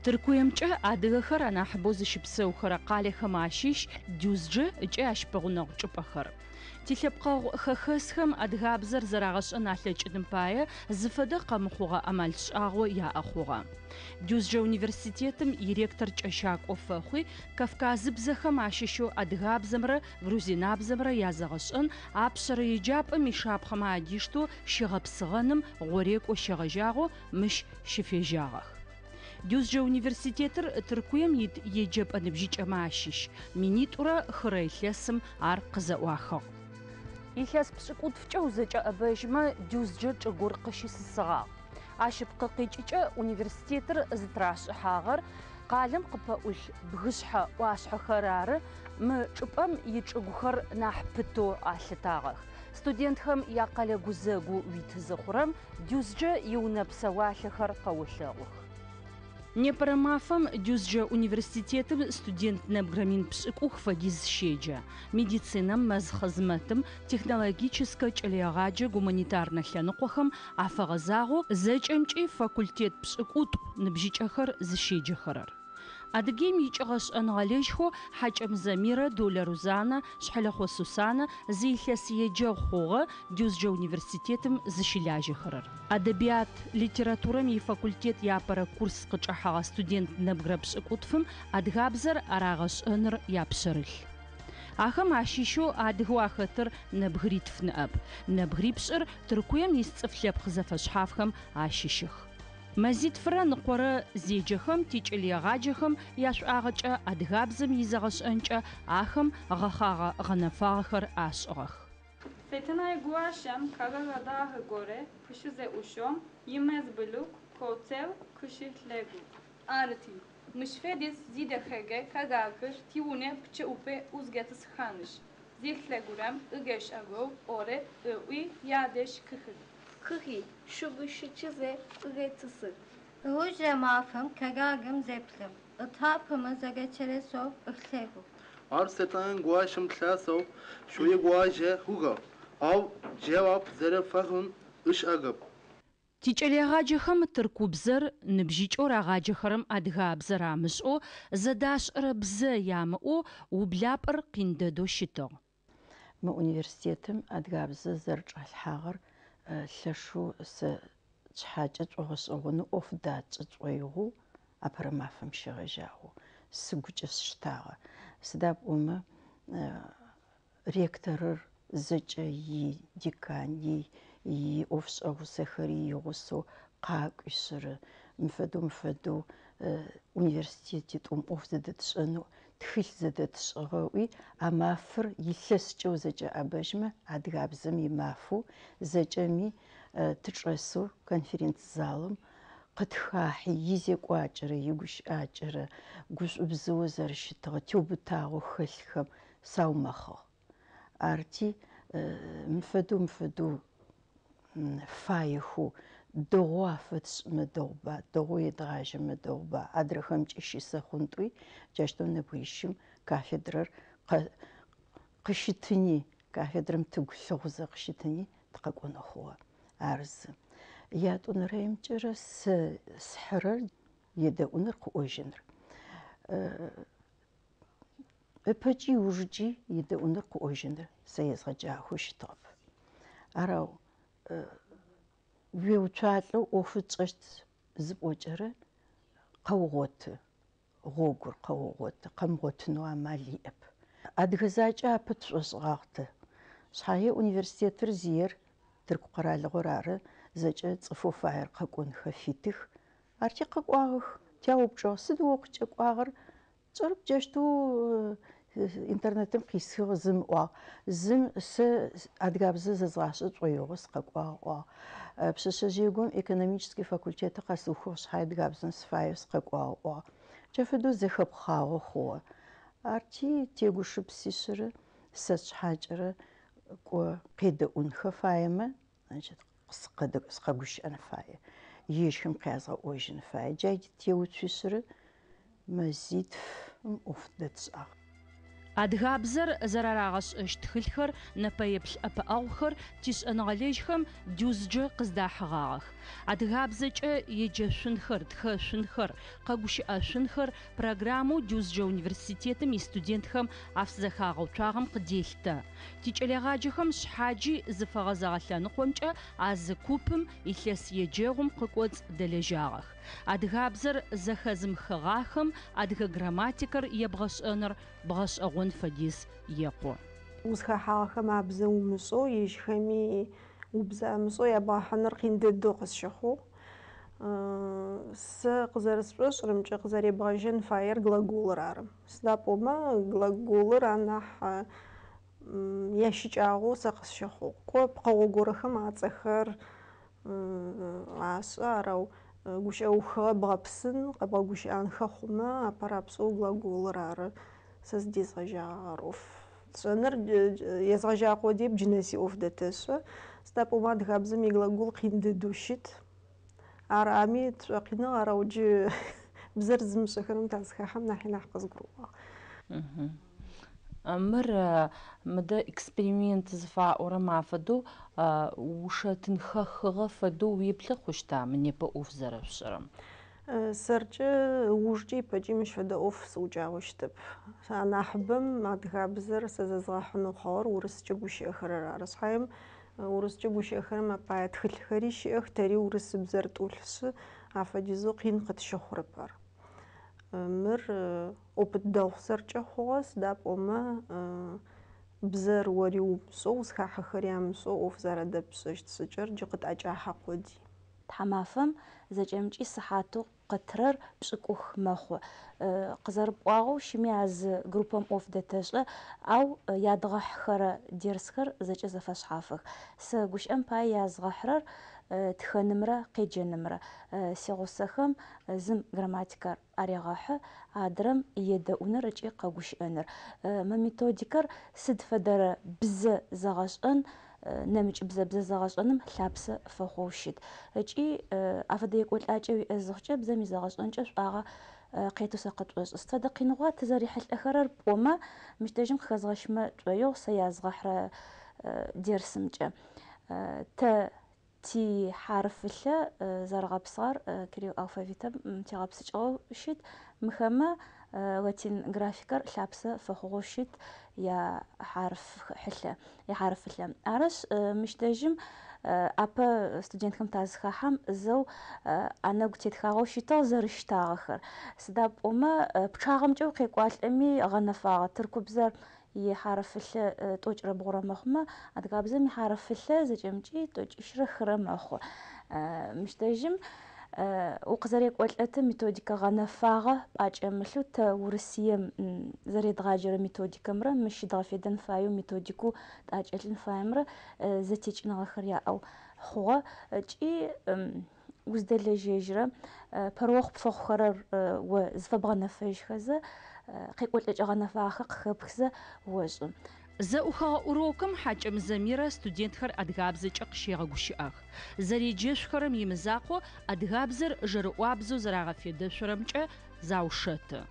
Тыркуемчӏэ адыгэхэр анахьыбэу зыщыпсэухэрэ къалэхэм ащыщ дюзджэ ыкӏэ ащпэгъунэгъу чӏыпӏэхэр. Тилъэпкъэгъу хэхэсхэм адыгабзэр зэрагъэшӏэн алъэкӏыным пае зыфэдэ къэмыхъугъэ ӏэмал шӏагъо яӏэ хъугъэ. Дюзджэ университетым иректор кӏэщакӏо фэхъуи Кавказыбзэхэм ащыщэу адыгабзэмрэ грузинабзэмрэ язэгъэшӏэн апшъэрэ еджапӏэм ишапхъэмэ адишту щегъэпсыгъэным гъорекӏо щегъэжьагъо мыщ щыфежьагъэх. Дюзджэ университетыр Тыркуем ит еджэпӏэ ныбжьыкӏэмэ ащыщ. Минитӏурэ хырэ илъэсым ар къызэӏуахыгъ. Илъэс пшӏыкӏутфкӏэ узэкӏэӏэбэжьмэ Дюзджэ чӏыгур къыщысысыгъагъ. Ащыпкъы къикӏыкӏэ университетыр зытрашӏыхьагъэр къалэм къыпэӏулъ бгышъхьэ ӏуашъхьэхэр ары. Мы чӏыпӏэм ичӏыгухэр нахь пытэу алъытагъэх. Студентхэм якъэлэ гузэгу уитызыхъурэм Дюзджэ иунэ псэуалъэхэр къэулъэгъух. Непэрэ мафэм Дюзджэ университетым студент нэбгырэ мин пшӏыкӏух фэдиз щеджэ. Медицинэм, мэз хъызмэтым, технологическэ кӏэлэегъаджэ гуманитарнэ лъэныкъохэм афэгъэзагъэу зэкӏэмкӏи факультет пшӏыкӏутӏу ныбжьыкӏэхэр зыщеджэхэрэр. Адыгейм икӏыгъэ шӏэныгъэлэжьхэу Хьакӏэм Замирэ, Долэ Рузанэ, Шъхьэлэхъо Сусанэ зы илъэс еджэгъу хъугъэ Дюзджэ университетым зыщылажьэхэрэр. Адабият литературэм ифакультет япэрэ курс къычӏыхьагъэ студент нэбгырэ пшӏыкӏутфым адыгабзэр арагъэшӏэныр япшъэрылъ. Ахэм ащыщэу адыгэу ахэтыр нэбгыритф ныӏэп. Нэбгырипшӏыр Тыркуем ис цӏыф лъэпкъ зэфэшъхьафхэм ащыщых. Мазитфрэ ныкъорэ зеджэхэм тикӏэлэегъаджэхэм яшӏуагъэкӏэ адыгабзэм изэгъэшӏэнкӏэ ахэм гъэхъагъэ гъэнэфагъэхэр ашӏыгъэх. Фетынай гуашэм кагагадахы горе пышызеӏушом имэз былук коцев кышылъэгу. Арти мышфедис зидэхэгэ кагагыр тиуне пчӏыупе узгэтысханыш. Зилъэгурэм ыгешӏэгоу оре ыӏуи ядеш кыхык. Кыхи шугышычызе ыгетысык. Ужэ мафэм кагагым зеплъым. Ытапымэ зэгечересов ыхлъэгу. Ар сетан гуашым тлъасэу шуе гуажэ хугъэ. Ау джевап зэрэфагъун ышӏагъэп. Тикӏэлэегъаджэхэм тыркубзэр ныбжьыкӏэу рагъаджэхэрэм адыгабзэр амышӏэу зэдашӏырэ бзэ ямыӏэу ублапӏэр къиндэдэу щытыгъ. Мы университетым адыгабзэ зэрычӏалъхьагъэр лъэшэу сэ шъхьакӏэ цӏогъэшӏэгъону ӏоф дакӏэ цӏоигъу апэрэ мафэм щегъэжьагъэу сыгукӏэ сыщтагъэ. Сыда пӏомэ ректорыр зэкӏэ идекан иӏофшӏэгъусэхэри игъусэу къакӏуищырэ мыфэдэу университет итӏум ӏоф зэдэтшӏэнэу тхылъ зэдэтшӏыгъэуи а мафэр илъэскӏэу зэкӏэӏэбэжьмэ адыгабзэм имафэу зэкӏэми тычӏэсэу конференц-залым къытхахьи изекӏуакӏэрэ игущыӏакӏэрэ гушӏубзэу зэрыщытыгъэ теубытагъэу хэлъхэм саумэхъыгъ. Арти мыфэдэу фаехэу дэгъоу афэд мэдэгъуба, дэгъоу едгъажьэ мэдэгъуба адрэхэмкӏи щисэхъунтӏуи джащтэу нэбгырищым кафедрэр къыщытыни, кафедрэм тыгу лъыгъузэ къыщытыни тыкъэкӏонэ хъугъэ. Арзы ятӏонэрэемкӏэрэ схьырэр едэӏуныр къыӏожьыныр. Ыпэкӏи иужыкӏи едэӏуныр къыӏожьыныр сэ езгъэджакӏоу щытыгъэп. Арау уеуцуалӏэу ӏофыр тшӏэщт зыпӏокӏэрэ къэугъоты, гъогур къэугъоты, къэмыгъотынэу амал иӏэп. Адыгэ закӏэ апэ тшӏошӏыгъагътэ. Шъхьае университетыр зиер Тырку къэралыгъор ары, зэкӏэ цӏыфэу фаер къэкӏонхэ фитых. Арти къэкӏуагъэх, тяупчӏыгъ, сыд о къыкӏэкӏуагъэр? Пчӏэрэп джащтэу интернетым къисыгъ зым ӏуагъ. Зым сэ адыгабзэ зэзгъашӏэ цӏоигъо сыкъэкӏуагъ. Пшъэшъэжъыегом экономический факультетыр къэсыухыгъ шъхьай адыгабзэм сыфаеу сыкъэкӏуагъ. Кӏэ фэдэу зэхэпхъагъо хъугъэ. Арти тегушыпсищэрэ сэ шъхьакӏэрэ кӏо къедэӏунхэ фаемэ, значит сыкъэгущыӏэн фае. Ежьхэм къязгъэӏожьын фае. Джай теуцуищэрэ мазитфым ӏоф дэтшӏагъ. Адыгабзэр зэрарагъэшӏэщ тхылъхэр, нэпэеплъ ӏэпыӏэгъухэр тишӏэныгъэлэжьхэм дюзджэ къыздахьыгъагъэх. Адыгабзэкӏэ еджэшъунхэр, тхэшъунхэр, къэгущыӏэшъунхэр программэу дюзджэ университетым истудентхэм афзэхагъэуцуагъэм къыделътэ. Тикӏэлэгъаджэхэм шъхьаджи зыфэгъэзэгъэлъэныкъомкӏэ азы купым илъэс еджэгъум къыкӏоцӏ дэлэжьагъэх. Адыгабзэр зэхэзымыхыгъахэм адыгэ грамматикэр ебгъэшӏэныр бгъэшӏэгъон фэдиз екъо. Узхэхьагъэхэм абзэ умышӏэу ежьхэми убзамышӏэу ябгъэхьыныр къин дэдэу къысщыхъугъ. Сэ къызэрысшӏошӏырэмкӏэ къызэребгъэжьэн фаер глаголыр ары. Сыда пӏомэ глаголыр анахь ящыкӏагъэу сэ къысщыхъугъ. Ко пкъыгъо горэхэм ацӏэхэр ашӏэ арэу гущыӏэухыгъэ бгъэпсын, къэбгъэгущыӏэнхэ хъумэ апэрапшӏэу глаголыр ары сэ зыдезгъэжьагъэр ӏоф. Сшӏэныр езгъэжьагъэу деб джынэ сиӏоф дэтэшъо. Сыда пӏомэ адыгабзэм иглагол къин дэдэу щыт. Арами тшӏокъиныгъ арэу джы бзэр зымышӏэхэрэм тазыхэхьэм нахьи нахь къызгурыӏуагъ. Мыр мыдэ эксперимент зыфаӏорэм афэдэу ушэтынхэхыгъэ фэдэу уеплъы хъущта мы непэ ӏоф зэрэшъурэм. Сэркӏэ ужкӏэ ипэкӏи мыщ фэдэ ӏоф сыуджагъощтэп. Анахьыбэм адыгабзэр сэ зэзгъэхьынэу хъугъэр урысыкӏэ гущыӏэхэрэр ары. Шъхьаем урысыкӏэ гущыӏэхэрэм апае тхылъхэри щыӏэх, тэри урысыбзэр тӏулъшъы афэдизэу къин къытщыхъурэп ары. Мыр опыт дэгъу сэркӏэ хъугъэ, сыда пӏомэ бзэр ори умышӏэу узхахьэхэри амышӏэу ӏоф зэрэдэпшӏэщт сыкӏэр джы къытӏэкӏахьэ къоди. Тхьамафэм зэкӏэмкӏи сыхьатэу къытрэр пшӏыкӏух мэхъу. Къызэрыпӏуагъэу щыми аз группэм ӏоф дэтэшӏэ, ау ядгъэхьхэрэ дерсхэр зэкӏэ зэфэшъхьафых. Сэ гущыӏэм пае язгъэхьырэр тхэнымрэ къеджэнымрэ. Сигъусэхэм зым грамматикэр арегъэхьы, адэрэм едэӏуныр ыкӏи къэгущыӏэныр. Мы методикэр сыд фэдэрэ бзэ зэгъэшӏэн, нэмыкӏ бзэ зэгъэшӏэным лъапсэ фэхъоу щыт. Ыкӏи афэдэ екӏолӏакӏэ уиӏэ бзэм изэгъэшӏэнкӏэ шӏуагъэ къетыу сэ къытшӏошӏы. Сыд фэдэ къиныгъуа тызэрихьылӏэхэрэр пӏомэ мыщтэжьым къыхэзгъэщмэ цӏоигъу сэ язгъэхьырэ дерсымкӏэ. Тэ тихьарфылъэ зэрэгъэпсыгъэр кирилл алфавитым тегъэпсыкӏыгъэу щыт. Мыхэмэ латин графикэр лъапсэ фэхъугъэу щыт яхьарфылъэ. Арышъ мыщтэжьым апэ студентхэм тазыхахьэм зэу анэгу тетхагъэу щытыгъ зэрыщтагъэхэр. Сыда пӏомэ пчъагъэмкӏэ укъекӏуалӏэми гъэнэфагъэ. Тыркубзэр ихьарфылъэ тӏокӏрэ бгъурэ мэхъумэ, адыгабзэм ихьарфылъэ зэкӏэмкӏи тӏокӏищрэ хырэ мэхъу. Мыщтэжьым укъызэрекӏолӏэтым методикэ гъэнэфагъэ пӏакӏэмылъу тэ Урысием зэредгъаджэрэ методикэмрэ мыщыдгъэ федэн фаеу методикэу тӏакӏэлъын фаемрэ зэтекӏыныгъэхэр яӏэу хъугъэ. Ыкӏи уздэлэжьэжьрэ пэрыохъу пфэхъухэрэр о зыфэбгъэнэфэжьхэзэ къекӏолӏэкӏэ гъэнэфагъэхэр къыхэпхзэ ошӏы. Зэӏухэгъэ урокым хьакӏэм Замирэ студентхэр адыгабзэкӏэ къыщегъэгущыӏэх. Зэреджэшъухэрэм имызакъо адыгабзэр жэрыӏуабзэу зэрагъэфедэшъурэмкӏэ заушэты.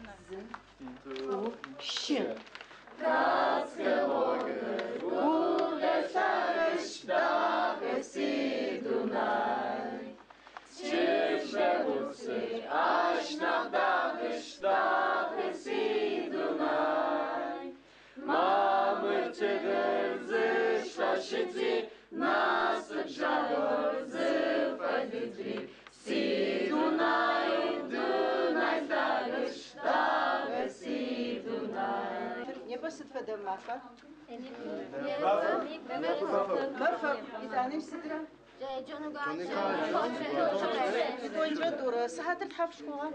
Непэ сыд фэдэ мафа? Мафа. Итӏанэм сыдра? Итӏонкӏэ дурэ. Сыхьатыр тхьапш хъугъа?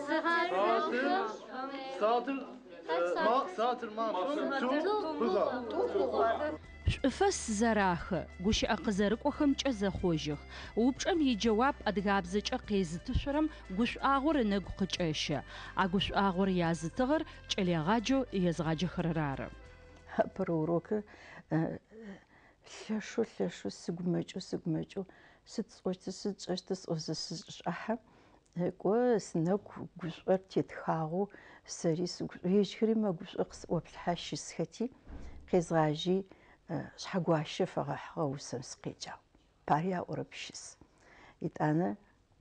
Саатыр мафэм ту хъугъа. Шӏуфэс зэрахы, гущыӏэ къызэрыкӏохэмкӏэ зэхъожьых. Упчӏэм иджэуап адыгабзэкӏэ къезытышъурэм гушӏуагъор ынэгу къыкӏэщэ. А гушӏуагъор язытыгъэр кӏэлэегъаджэу езгъаджэхэрэр ары. Апэрэ урокыр лъэшъу сыгумэкӏэу сыд шӏэщты сӏозэсышӏахьэ. Кӏо сынэгу гушӏор тетхагъэу سري يشكري ما قوش أقص وبالحاش سختي قزاجي شحقواش فغح وسم سقيجا باريا أوربشيس أنا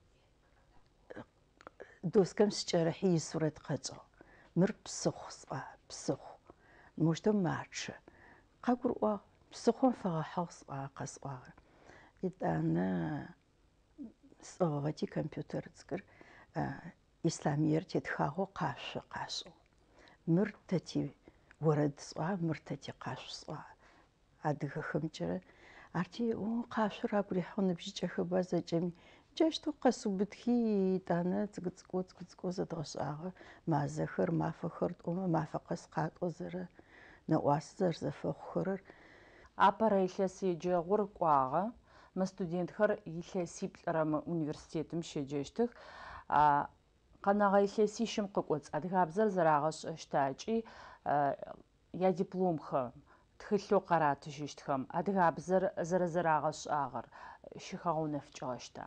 دوس كم سجرحي صورة قطع مر بسخ بسخ مجتمع مارش قاقروا بسخون فغح قصوا أنا صغتي كمبيوتر تذكر إسلامير تدخاهو قاشو مرتتي ورد صوا مرتتي قاش صوا أدخ خمجرة أرتي قاشو رابري حون بيجي خبازة جمي جاشتو قصو بدخي تانا تقصقو زدغش ما زخر ما فخرت ما فقس قات أزر نواس زر زفخرر أبريلس يجور قواغا ما ستودنت خر يلسي بلرم университетم شجشتخ قناغ يلسي شم ققوت أدغابزر زراغش اشتاجي يا دبلوم خم تخلو قرات جشتخم أدغابزر زراغش آغر شخاو نفجاشتا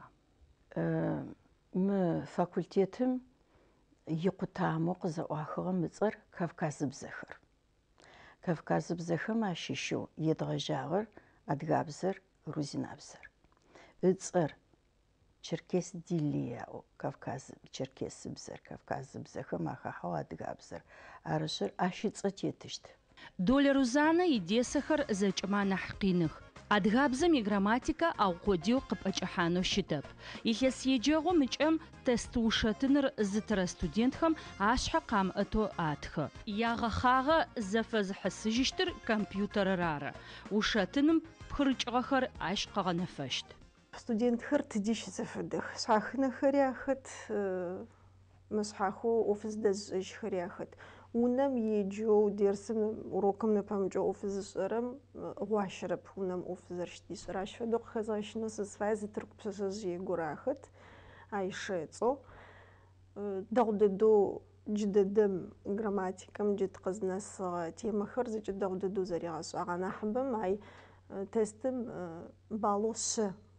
م فاكولتيتم يقطعمو قزاخر مصر كافكاز بزخر كافكاز بزخر ماشي شو يدغجاغر أدغابزر روزينابزر اتصر تشركيس ديلياو كافكاز تشركيس بزر كافكاز بزخر ما خاو أدغابزر أرشر أشيت صتيتشت دول روزانا يديسخر زجما نحقينخ أدغابزم يغراماتيكا أو قوديو قبأج أحانو شتب يحس يجيغو مجم تستوشتنر زتر ستودنتخم عاشحا قام أتو آتخ ياغخاغا زفز حسجشتر كمبيوتر رارا وشتنم بخرج غخر عاشقا نفشت ستودنت خر تديش زفدخ شاخنا خرياخت مسحاخو أوفيس دز خرياخت ونم يجو ديرسم وروكم نبامجو أوفيس رم واشرب ونم أوفيس رشتي سراش فدق خزاش نص فاز ترك بسزي جراخت عايشتو دغددو جددم جراماتيكم جد قزنس تيما خرز جد دغددو زريعس أنا حبم عي تستم بالوس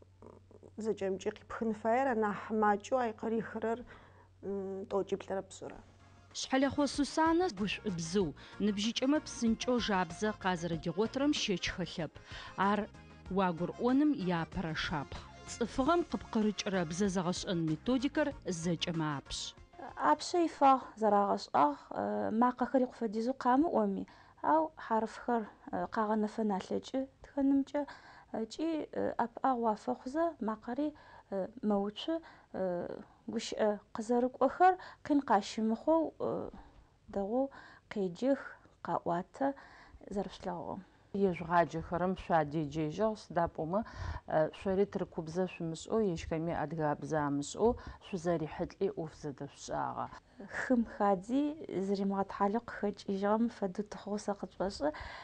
زجم جيقي بخنفاير أنا حماجو عي قري خرر توجيب لنا بسرعة شحال خصوصاً بوش بزو نبجيج أما بسنجو جابزة قازر ديغوترم شيش خلب عر واغر أونم يا برشابخ صفغم قبقرج رابزة زغش أن ميتوديكر زج أما عبش عبشي فا زراغش ما قخريق فديزو قام أمي أو حرف خر قاغنا فنالج تخنمج جي أب أغوافخزة ما قري موتش وش قزرق أخر كن قاشمخو دغو قيجيخ قاواتا زرفشلاو يجغاجي خرم شادي جيجوس دابوما شوري تركوبزا شمسو يشكمي أدغابزا مسو شو زاري حدلي أوفزا شاغا خم خادي زري ما تعلق خج إجام فدو تخوصا قطباش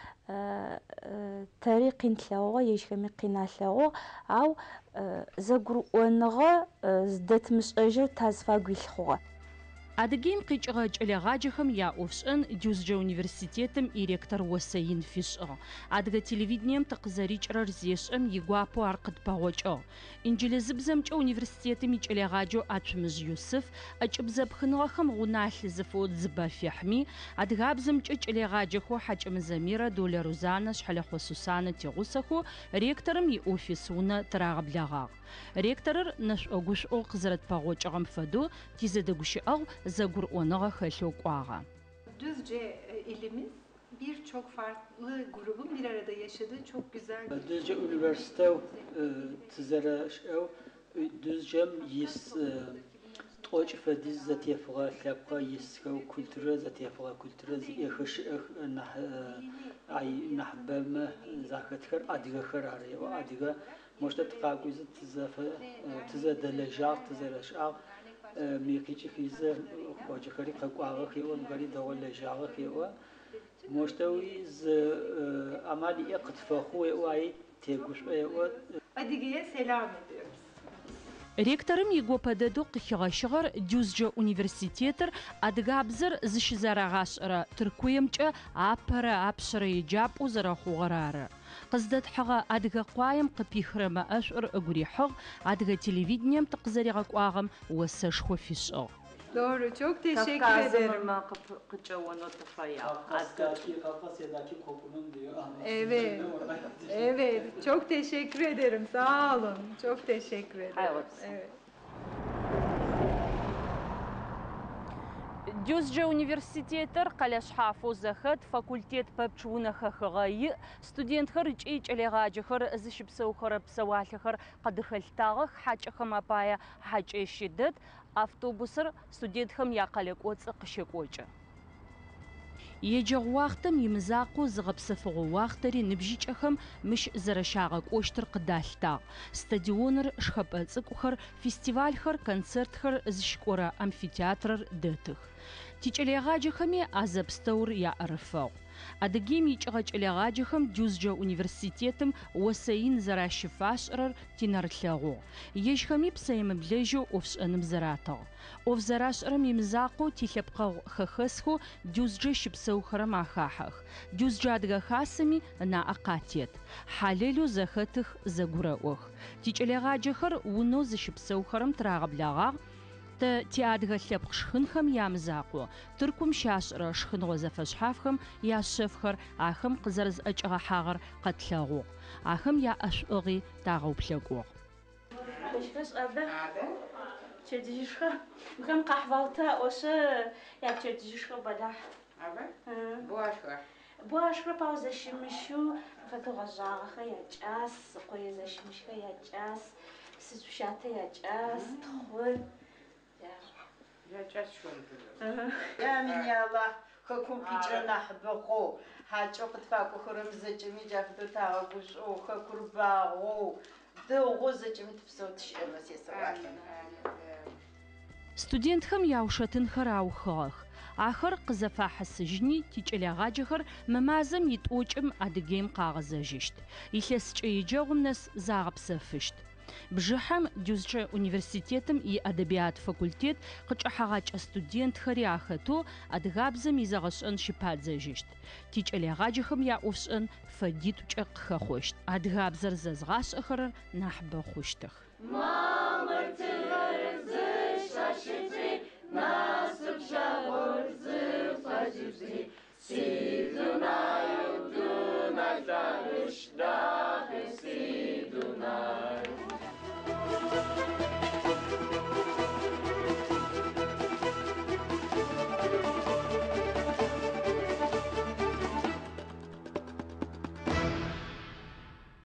طريقين تلاوغ يشكمي قينا تلاوغ أو زغرو ونغا زدت مش أجر تازفا قيلخوغ أدقيم قيجغاج لغاجخم يا أوفشن جوزجا университетم إريكتر وسين فيشأ أدقا تلفزيونيم تقزريج رزيشأم يقوابو عرقد باوجأ إنجليز بزمج университетم يج لغاجو أتمز يوسف أجبزب خنغخم غنال زفود زبا فيحمي أدقا بزمج إج لغاجخو حاج مزاميرة دولة روزانا شحال خصوصانا تيغوسخو ريكترم يأوفيسونا تراغب لغاغ ريكترر نش أغوش أو قزرت باوجأم فدو تيزدقوش أو زغر onğa xelok ağa. Düzce ilimiz birçok farklı grubun bir arada yaşadığı çok güzel. Düzce üniversite tizere düzcem yis toç fediz zatiyafğa lapqa yiskav kültüre zatiyafğa kültüre yaxış nah ay nahbem zakatkhar adiga kharare ve adiga moshta tqaquz tizedeleja tizerashaq ميكيتش خيزة خواجة خري قاقوا خيوا مقالي دولة جاغة خيوا مشتوي ز أمالي إقت فخوة وعي تيجوش أيوا Adige'ye selam ediyoruz. Ректорым его подадо қихиғашығыр дюзжа университетер адыгабзыр зішізарағашыры түркуемчі апыры апшыры ежап ұзыры хуғырары. Қыздат хыға адыға қуайым қыпихрымы әшір үгірі хұг адыға телевидением тықзариға қуағым осы шху фишіғ. Doğru, çok teşekkür Kafkas'ın ederim. kıçavunu tıfaya. Kafkasya'daki kokunun diyor. Evet, evet. Çok teşekkür ederim. Sağ olun. Çok teşekkür ederim. Evet. Дюзджа университетер къэлэшъхьафэу зэхэт факультет пэпчъ унэхэхыгъэ студентхэр ыкӏи кӏэлэегъаджэхэр зыщыпсэухэрэп псэуалъэхэр къыдыхэлътагъэх хьакӏэхэм апае хьакӏэщи дэт автобусыр студентхэм якъэлэ кӏоцӏы къыщекӏокӏы. Еджэгъу уахътэм имызакъоу зыгъэпсэфыгъо уахътэри ныбжьыкӏэхэм мыщ зэрэщагъэкӏощтыр къыдалътагъ. Стадионыр, шхэпӏэ цӏыкӏухэр, фестивальхэр, концертхэр зыщыкӏорэ амфитеатрыр дэтых. Тикӏэлэегъаджэхэми азэпстэур яӏэрыфэгъу. Адыгейм икӏыгъэ кӏэлэегъаджэхэм Дюзджэ университетым осэин зэращыфашӏырэр тинарылъэгъугъ. Ежьхэми псэемыблэжьэу ӏофшӏэным зэратыгъ. ӏоф зэрашӏэрэм имызакъоу тилъэпкъэгъу хэхэсхэу Дюзджэ щыпсэухэрэм ахахьэх. Дюзджэ адыгэ хасэми ынаӏэ къатет. Хьалэлу зэхэтых зэгурэӏох. Тикӏэлэегъаджэхэр унэу зыщыпсэухэрэм тырагъэблагъагъ. Тиадыгэ лъэпкъ шхынхэм ямызакъо, Тыркум щашӏырэ шхыныгъо зэфэшъхьафхэм яшъэфхэр ахэм къызэрэзӏэкӏыгъэхьагъэр къэтлъэгъугъ. Ахэм яӏэшӏугъи тагъэуплъэкӏугъ. Чэдыжьышхэр ухэм къахьвалта ӏошы япчэдыжьышхэр бадахь. Буашхэр пау зэщымыщу фэтыгъэжьагъэхэр якӏас, къое зэщымыщхэр якӏас, сышъущатэ якӏас, тхъу. Яминяла хэкум пичӏэ нахьыбэхъо хьакӏэ къытфакӏохэрэм зэкӏэми джафэдэу тагъэгушӏоу хэкур багъоу дэгъоу зэкӏэми тыпсэу тыщыӏэмэ сесэуалъэ. Студентхэм яушэтынхэр аухыгъэх. Ахэр къызэфахьысыжьни тикӏэлэегъаджэхэр мымазэм итӏокӏым Адыгейм къагъэзэжьыщт. Илъэсыкӏэ еджэгъум нэс загъэпсэфыщт. Бжыхьэм Дюзджэ университетым иэдэбиат факультет къыкӏыхьагъакӏэ студентхэри ахэтэу адыгабзэм изэгъэшӏэн щыпадзэжьыщт. Тикӏэлэегъаджэхэм яӏофшӏэн фэдитӏукӏэ къыхэхъощт. Адыгабзэр зэзгъашӏэхэрэр нахьыбэ хъущтых. Мамыр тыгъэр зыщащыпри, насып жагъор зыфэжьыпри, си дунаю дунай лъэныщ да.